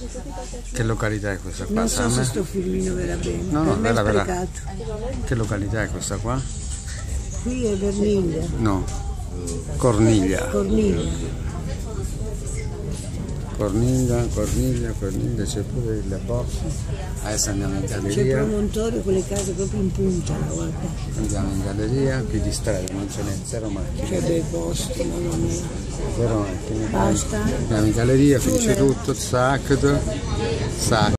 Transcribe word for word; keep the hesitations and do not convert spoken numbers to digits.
Che località è questa qua? Non so se sto filmino vera bene. No, no, per me vera, è vera. Che località è questa qua? Qui è Verniglia. No, Corniglia. Corniglia. Corniglia, Corniglia, Corniglia, c'è pure il borso. Adesso andiamo in C'è il galleria. promontorio con le case proprio in punta, guarda. Andiamo in galleria, qui di strada non ce n'è, zero macchine. Che bei posti, mamma mia. Zero macchine. Basta. Andiamo in galleria, finisce tutto, zac, zac.